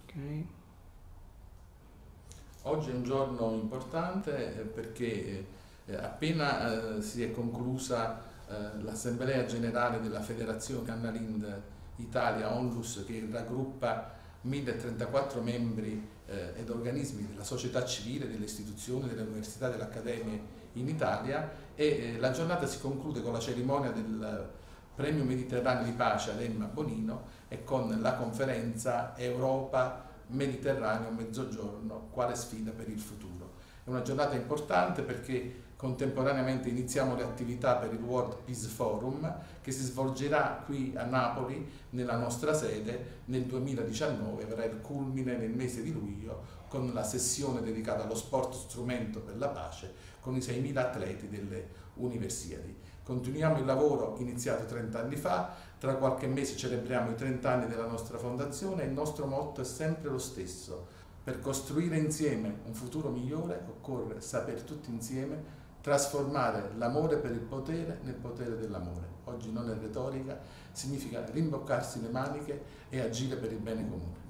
Okay. Oggi è un giorno importante perché appena si è conclusa l'Assemblea Generale della Federazione Annalind Italia Onlus, che raggruppa 1034 membri ed organismi della società civile, delle istituzioni, delle università e delle accademie in Italia, e la giornata si conclude con la cerimonia del Premio Mediterraneo di Pace ad Emma Bonino e con la conferenza Europa Mediterraneo Mezzogiorno, quale sfida per il futuro. È una giornata importante perché contemporaneamente iniziamo le attività per il World Peace Forum, che si svolgerà qui a Napoli nella nostra sede nel 2019, avrà il culmine nel mese di luglio con la sessione dedicata allo sport strumento per la pace con i 6.000 atleti delle Universiadi. Continuiamo il lavoro iniziato 30 anni fa, tra qualche mese celebriamo i 30 anni della nostra fondazione e il nostro motto è sempre lo stesso: per costruire insieme un futuro migliore occorre saper tutti insieme trasformare l'amore per il potere nel potere dell'amore. Oggi non è retorica, significa rimboccarsi le maniche e agire per il bene comune.